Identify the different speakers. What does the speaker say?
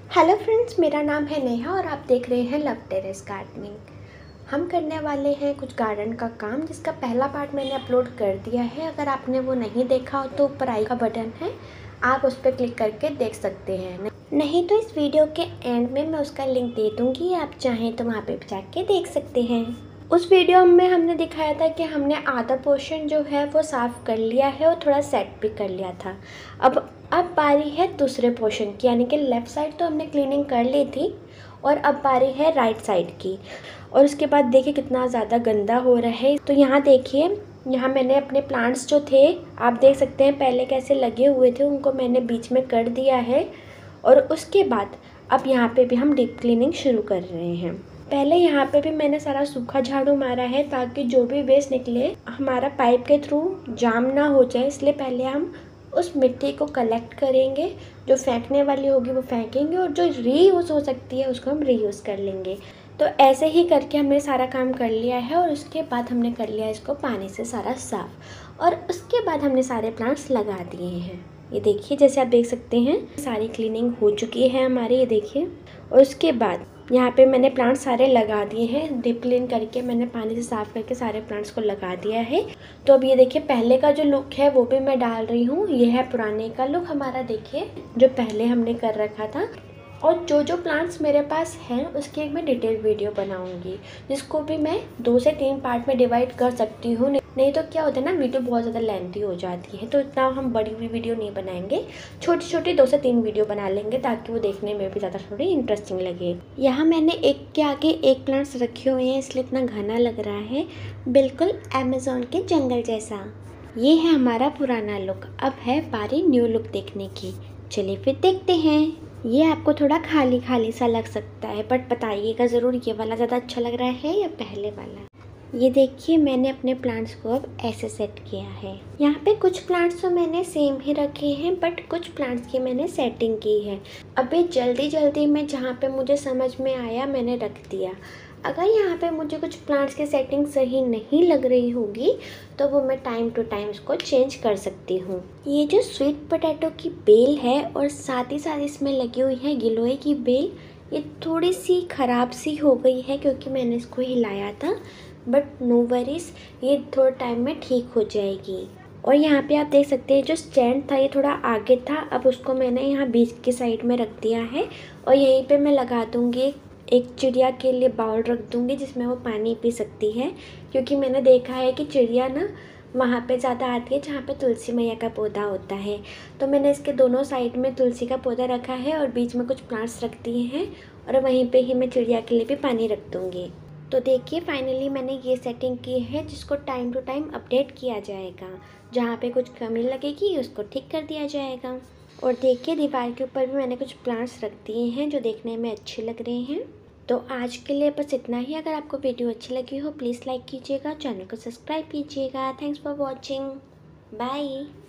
Speaker 1: Hello friends, मेरा नाम है नेहा और आप देख रहे हैं लव टेरेस गार्डनिंग। हम करने वाले हैं कुछ गार्डन का काम, जिसका पहला पार्ट मैंने अपलोड कर दिया है। अगर आपने वो नहीं देखा हो तो ऊपर आई का बटन है, आप उस पर क्लिक करके देख सकते हैं। नहीं तो इस वीडियो के एंड में मैं उसका लिंक दे दूँगी, आप चाहें तो वहाँ पर जाके देख सकते हैं। उस वीडियो में हमने दिखाया था कि हमने आधा पोर्शन जो है वो साफ़ कर लिया है और थोड़ा सेट भी कर लिया था। अब बारी है दूसरे पोर्शन की, यानी कि लेफ़्ट साइड तो हमने क्लीनिंग कर ली थी और अब बारी है राइट साइड की। और उसके बाद देखिए कितना ज़्यादा गंदा हो रहा है। तो यहाँ देखिए, यहाँ मैंने अपने प्लांट्स जो थे, आप देख सकते हैं पहले कैसे लगे हुए थे, उनको मैंने बीच में कर दिया है। और उसके बाद अब यहाँ पे भी हम डीप क्लीनिंग शुरू कर रहे हैं। पहले यहाँ पे भी मैंने सारा सूखा झाड़ू मारा है ताकि जो भी वेस्ट निकले हमारा पाइप के थ्रू जाम ना हो जाए, इसलिए पहले हम उस मिट्टी को कलेक्ट करेंगे। जो फेंकने वाली होगी वो फेंकेंगे और जो रीयूज़ हो सकती है उसको हम रीयूज़ कर लेंगे। तो ऐसे ही करके हमने सारा काम कर लिया है और उसके बाद हमने कर लिया इसको पानी से सारा साफ़। और उसके बाद हमने सारे प्लांट्स लगा दिए हैं। ये देखिए, जैसे आप देख सकते हैं सारी क्लीनिंग हो चुकी है हमारी, ये देखिए। और उसके बाद यहाँ पे मैंने प्लांट सारे लगा दिए हैं। डीप क्लीन करके मैंने पानी से साफ़ करके सारे प्लांट्स को लगा दिया है। तो अब ये देखिए, पहले का जो लुक है वो भी मैं डाल रही हूँ। ये है पुराने का लुक हमारा, देखिए जो पहले हमने कर रखा था। और जो प्लांट्स मेरे पास हैं उसकी एक मैं डिटेल वीडियो बनाऊंगी, जिसको भी मैं 2 से 3 पार्ट में डिवाइड कर सकती हूँ। नहीं तो क्या होता है ना, वीडियो बहुत ज़्यादा लेंथी हो जाती है, तो इतना हम बड़ी हुई वीडियो नहीं बनाएंगे। छोटी छोटी 2 से 3 वीडियो बना लेंगे ताकि वो देखने में भी ज़्यादा थोड़ी इंटरेस्टिंग लगे। यहाँ मैंने एक के आगे एक प्लांट्स रखे हुए हैं, इसलिए इतना घना लग रहा है, बिल्कुल अमेज़न के जंगल जैसा। ये है हमारा पुराना लुक। अब है बारी न्यू लुक देखने की। चलिए फिर देखते हैं। ये आपको थोड़ा खाली खाली सा लग सकता है, बट बताइएगा ज़रूर ये वाला ज़्यादा अच्छा लग रहा है या पहले वाला। ये देखिए, मैंने अपने प्लांट्स को अब ऐसे सेट किया है। यहाँ पे कुछ प्लांट्स तो मैंने सेम ही रखे हैं, बट कुछ प्लांट्स की मैंने सेटिंग की है। अभी जल्दी जल्दी में जहाँ पे मुझे समझ में आया मैंने रख दिया। अगर यहाँ पे मुझे कुछ प्लांट्स की सेटिंग सही नहीं लग रही होगी तो वो मैं टाइम टू टाइम इसको चेंज कर सकती हूँ। ये जो स्वीट पोटैटो की बेल है और साथ ही साथ इसमें लगी हुई है गिलोय की बेल, ये थोड़ी सी ख़राब सी हो गई है क्योंकि मैंने इसको हिलाया था, बट नो वरीज, ये थोड़े टाइम में ठीक हो जाएगी। और यहाँ पे आप देख सकते हैं जो स्टैंड था ये थोड़ा आगे था, अब उसको मैंने यहाँ बीच की साइड में रख दिया है। और यहीं पे मैं लगा दूँगी एक चिड़िया के लिए बाउल रख दूँगी जिसमें वो पानी पी सकती है, क्योंकि मैंने देखा है कि चिड़िया ना वहाँ पे ज़्यादा आती है जहाँ पे तुलसी मैया का पौधा होता है। तो मैंने इसके दोनों साइड में तुलसी का पौधा रखा है और बीच में कुछ प्लांट्स रख दिए हैं, और वहीं पे ही मैं चिड़िया के लिए भी पानी रख दूँगी। तो देखिए, फाइनली मैंने ये सेटिंग की है जिसको टाइम टू टाइम अपडेट किया जाएगा। जहाँ पे कुछ कमी लगेगी उसको ठीक कर दिया जाएगा। और देखिए, दीवार के ऊपर भी मैंने कुछ प्लांट्स रख दिए हैं जो देखने में अच्छे लग रहे हैं। तो आज के लिए बस इतना ही। अगर आपको वीडियो अच्छी लगी हो प्लीज़ लाइक कीजिएगा, चैनल को सब्सक्राइब कीजिएगा। Thanks for watching, bye.